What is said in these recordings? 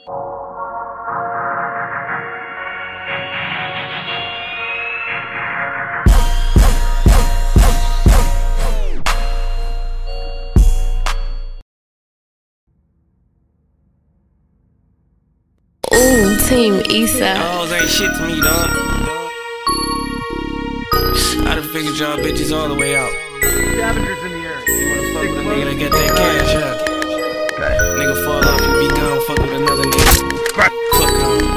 Ooh, Team Eastside. Y'all ain't shit to me, dog. I done figured y'all bitches all the way out. Scavengers in the air. You wanna fuck with a nigga that get that cash, yeah. Nigga fall off and be gone, fuck with another nigga. Fuck him.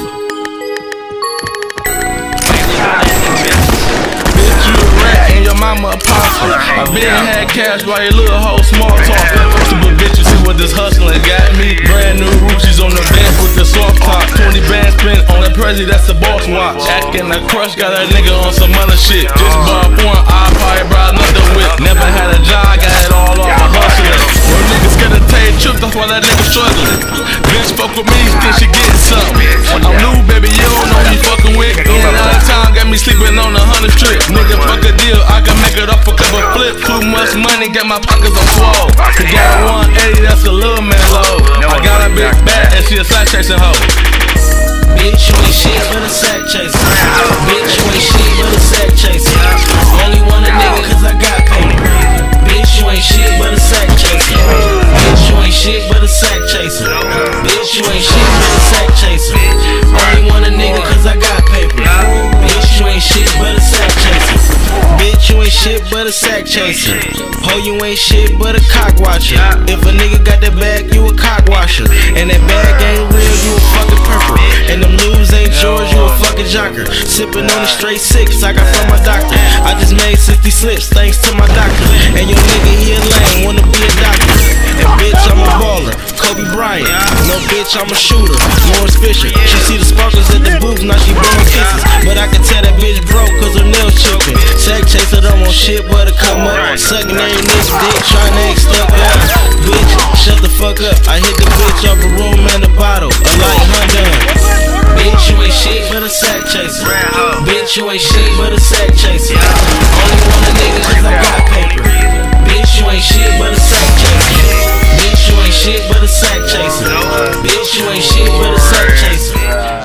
Bitch, you a rat and your mama a possum. I been had cash while your little hoe small talk. Super bitches who was just hustling got me. Brand new Ruchis on the bench with the soft top. 20 bands spent on the Prezi, that's the boss watch. Acting like Crush, got a nigga on some other shit. Just bought one, I probably brought another whip. Never had a job, got it all off of hustling. When niggas get a tape trip, that's why that nigga struggling. Bitch fuck with me, think she getting something. I'm new, baby, you don't know me fucking with. In and out of town, got me sleeping on the 100 trip. Nigga, fuck a deal, I can make it up a couple flips. Too much money, got my pockets on swole. Got 180, that's a little man low. I got a big bag and she a sack chasing hoe. Bitch, you ain't shit but a sack chaser. Bitch, you ain't shit but a sack chaser. Only want a nigga cause I got paper. Bitch, you ain't shit but a sack chaser. Bitch, you ain't shit but a sack chaser. Bitch, you ain't shit but a sack chaser. Only want a nigga cause I got paper. Bitch, you ain't shit but a sack chaser. Bitch, you ain't shit but a sack chaser. Ho, you ain't shit but a cock watcher. If a nigga got that bag, you a cock washer. And that bag ain't real, you a fucking purple. And them news ain't yours, you a fucking jocker. Sippin' on the straight six I got from my doctor. I just made 60 slips thanks to my doctor. And your nigga, he a lame, wanna be a doctor. And bitch, I'm a baller, Kobe Bryant. No bitch, I'm a shooter, Lawrence Fisher. She see the sparkles at the booth, now she blowing kisses. But I can tell that bitch broke cause her nails chippin'. Sack chaser don't want shit but to come up. Suckin' every nigga dick, tryna act stuck up. Bitch, shut the fuck up. I hit the bitch off a room and a bottle, a light Honda. Bitch, you ain't shit but a sack chaser. Bitch, you ain't shit but a sack chaser.